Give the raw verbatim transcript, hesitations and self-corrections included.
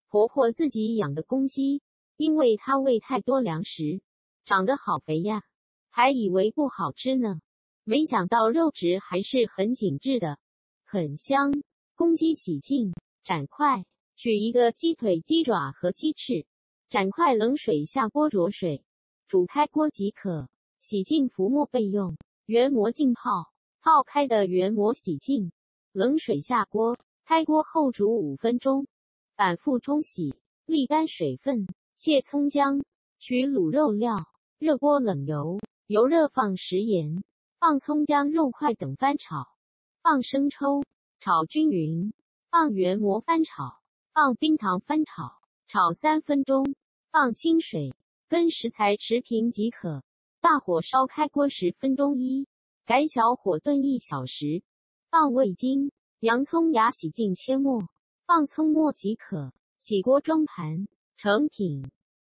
婆婆自己养的公鸡，因为它喂太多粮食，长得好肥呀，还以为不好吃呢，没想到肉质还是很紧致的，很香。公鸡洗净，斩块，取一个鸡腿、鸡爪和鸡翅，斩块冷水下锅焯水，煮开锅即可。洗净浮沫备用。原膜浸泡，泡开的原膜洗净，冷水下锅，开锅后煮五分钟，反复冲洗，沥干水分，切葱姜，取卤肉料，热锅冷油，油热放食盐，放葱姜肉块等翻炒，放生抽，炒均匀，放原膜翻炒，放冰糖翻炒，炒三分钟，放清水，跟食材持平即可。大火烧开锅十分钟一，改小火炖一小时，放味精、洋葱芽洗净切末，放葱末即可。起锅装盘，成品。